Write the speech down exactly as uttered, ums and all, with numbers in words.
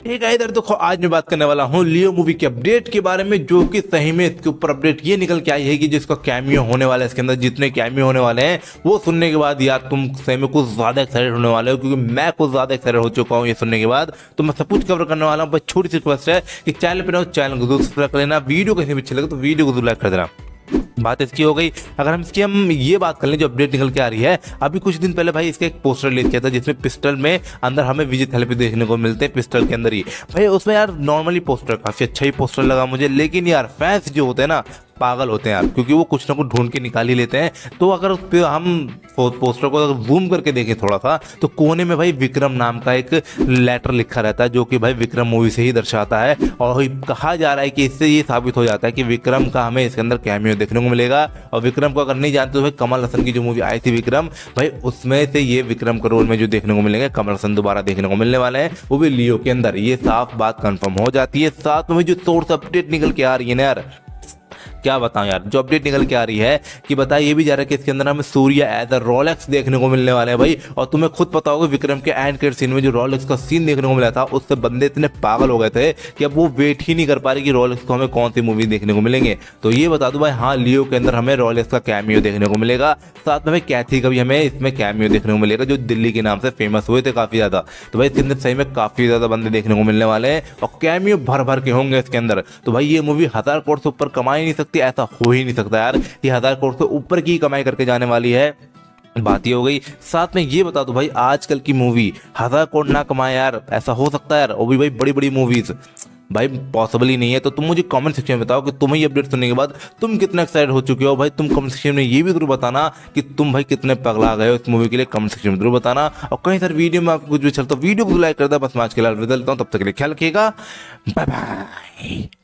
ठीक है, इधर देखो आज मैं बात करने वाला हूँ लियो मूवी के अपडेट के बारे में, जो कि सही में इसके ऊपर अपडेट ये निकल के आई है कि जिसका कैमियो होने वाला है, इसके अंदर जितने कैमियो होने वाले हैं वो सुनने के बाद यार तुम सही में कुछ ज्यादा एक्साइटेड होने वाले हो, क्योंकि मैं कुछ ज्यादा एक्साइटेड हो चुका हूँ ये सुनने के बाद। तो मैं सब कुछ कवर करने वाला हूँ। बस छोटी सी रिक्वेस्ट है कि चैनल पर चैनल को जरूर सब्सक्राइब कर लेना, वीडियो कहीं भी अच्छी लगे तो वीडियो को जरूर लाइक कर देना। बात इसकी हो गई। अगर हम इसकी हम ये बात कर लें जो अपडेट निकल के आ रही है, अभी कुछ दिन पहले भाई इसका एक पोस्टर रिलीज किया था जिसमें पिस्टल में अंदर हमें विजय थैलेपी देखने को मिलते हैं, पिस्टल के अंदर ही भाई। उसमें यार नॉर्मली पोस्टर काफी अच्छा ही पोस्टर लगा मुझे, लेकिन यार फैंस जो होते हैं ना पागल होते हैं यार, क्योंकि वो कुछ ना कुछ ढूंढ के निकाल ही लेते हैं। तो अगर उस पर हम पोस्टर को अगर जूम करके देखें थोड़ा सा, तो कोने में भाई विक्रम नाम का एक लेटर लिखा रहता है, जो कि भाई विक्रम मूवी से ही दर्शाता है। और कहा जा रहा है कि इससे ये साबित हो जाता है कि विक्रम का हमें इसके अंदर कैमियो देखने को मिलेगा। और विक्रम को अगर नहीं जानते तो भाई कमल हसन की जो मूवी आई थी विक्रम, भाई उसमें से ये विक्रम के रोल में जो देखने को मिलेंगे, कमल हसन दोबारा देखने को मिलने वाले हैं, वो भी लियो के अंदर। ये साफ बात कंफर्म हो जाती है। साथ में जो सोर्स अपडेट निकल के आ रही है ना यार, क्या बताऊं यार, जो अपडेट निकल के आ रही है कि बताया ये भी जा रहा है कि इसके अंदर हमें सूर्या एज अ रोलेक्स देखने को मिलने वाले हैं भाई। और तुम्हें खुद पता होगा विक्रम के एंड क्रेडिट सीन में जो रोलेक्स का सीन देखने को मिला था, उससे बंदे इतने पागल हो गए थे कि अब वो वेट ही नहीं कर पा रहे कि रोलेक्स को हमें कौन सी मूवी देखने को मिलेंगे। तो ये बता दो भाई, हाँ लियो के अंदर हमें रोलेक्स का कैमियो देखने को मिलेगा। साथ में भाई कैथी का भी हमें इसमें कैमियो देखने को मिलेगा, जो दिल्ली के नाम से फेमस हुए थे काफी ज्यादा। तो भाई इसके अंदर सही में काफी ज्यादा बंदे देखने को मिलने वाले हैं और कैमियो भर भर के होंगे इसके अंदर। तो भाई ये मूवी हजार करोड़ से ऊपर कमा ही नहीं सकती, ऐसा हो ही नहीं सकता यार। ये हजार करोड़ से ऊपर की कमाई करके जाने वाली है, बात ही हो गई। साथ में ये बता दो भाई, आजकल की मूवी हजार करोड़ ना कमाए यार, ऐसा हो सकता है यार? वो भी भाई बड़ी बड़ी मूवीज भाई पॉसिबल ही नहीं है। तो तुम मुझे कमेंट सेक्शन में बताओ कि तुम्हें ये अपडेट सुनने के बाद तुम कितना एक्साइटेड हो चुके हो भाई। तुम कमेंट सेक्शन में ये भी जरूर बताना कि तुम भाई कितने पगला गए हो इस मूवी के लिए, कमेंट सेक्शन में जरूर बताना। और कहीं सर वीडियो में आपको कुछ भी चलता वीडियो को लाइक कर दो। बस मैं आज के लिए विदा लेता हूं, तब तक के लिए ख्याल रखिएगा, बाय बाय।